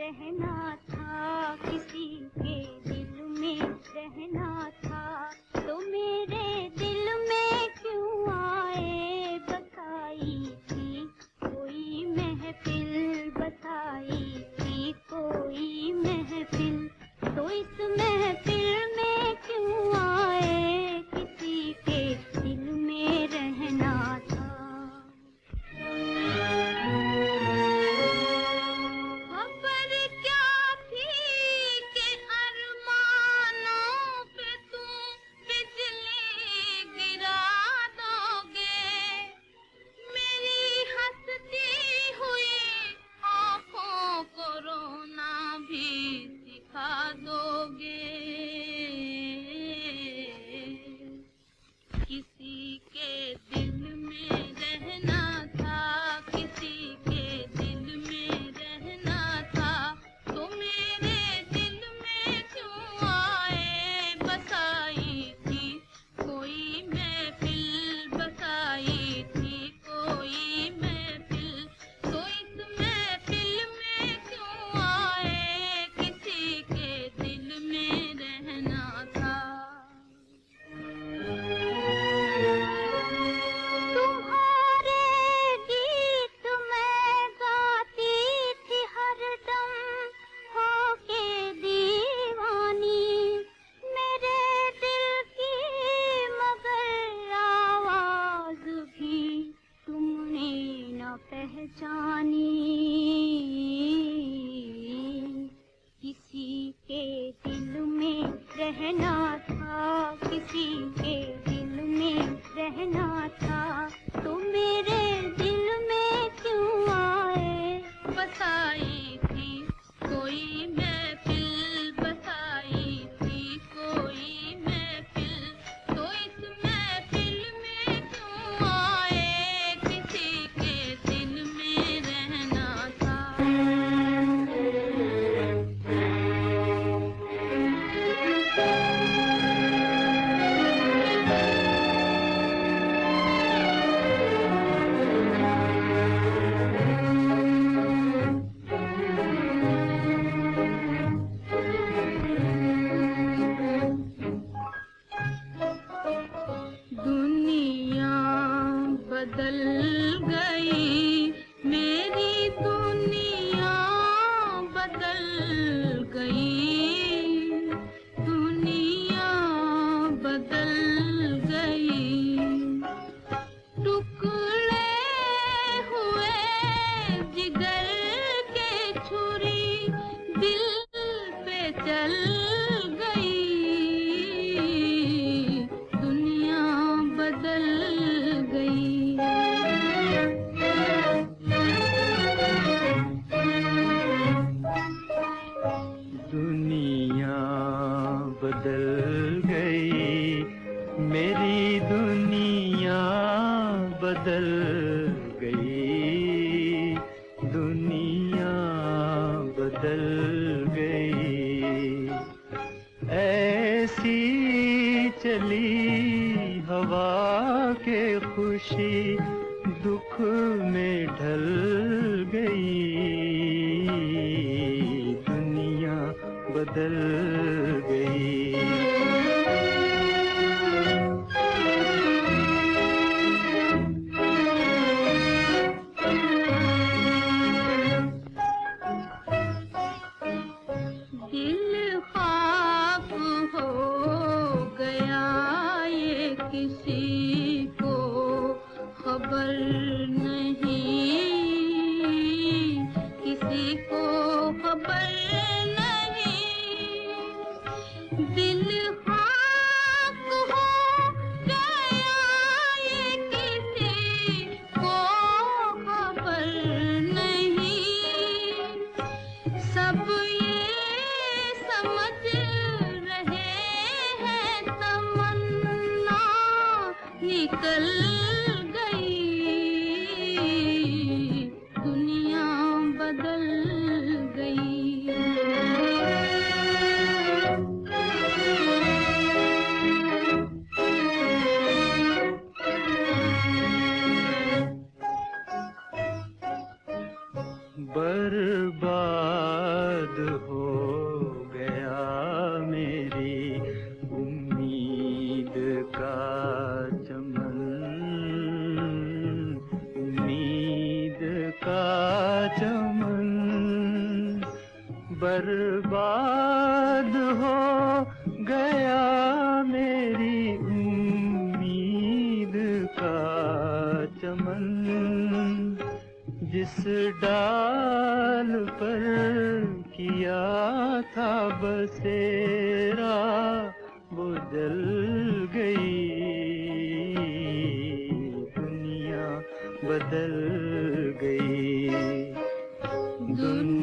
रहना था, किसी के दिल में रहना था, तो मेरे दिल में क्यों आए बसाई थी कोई महफिल, बसाई थी कोई महफिल, तो इस महफिल में क्यों आए किसी के दिल में रहना था। खबर क्या थी कि अरमानों पे तुम बिजली गिरा दोगे, मेरी हंसती हुई आँखों को रोना भी सिखा दोगे। किसी के दिल में रहना था, किसी के दिल में रहना था, तो मेरे दिल में क्यों आए बसाई थी कोई महफिल, बसाई थी कोई महफिल, तो इस महफिल में क्यों आए किसी के दिल में रहना था। तुम्हारे गीत मैं गाती थी हरदम होके दीवानी, मेरे दिल की मगर आवाज भी तुमने न पहचानी। किसी के दिल में रहना था, किसी के दिल में रहना था, तो मेरे दिल में क्यों आए बसाई थी कोई महफिल, बसाई थी कोई महफिल, तो इस महफिल में क्यों आए किसी के दिल में रहना था। दुनिया बदल गई, मेरी दुनिया बदल गई, दुनिया बदल गई, टुकड़े हुए जिगर के छुरी दिल पे चल गई, दुनिया बदल गई। दुनिया बदल गई, मेरी दुनिया बदल गई, दुनिया बदल गई। ऐसी चली हवा के खुशी दुख में ढल गई, दुनिया बदल गई। दिल खाक हो गया ये किसी को खबर नहीं, किसी को खबर नहीं, दिल खाक हो गया ये किसी को खबर नहीं, सब ये समझ रहे हैं तमन्ना निकल गई, दुनिया बदल गई। बर्बाद चमन, उम्मीद का चमन बर्बाद हो गया मेरी उम्मीद का चमन। जिस डाल पर किया था बसेरा वो जल गई, दुनिया बदल गई, दुनिया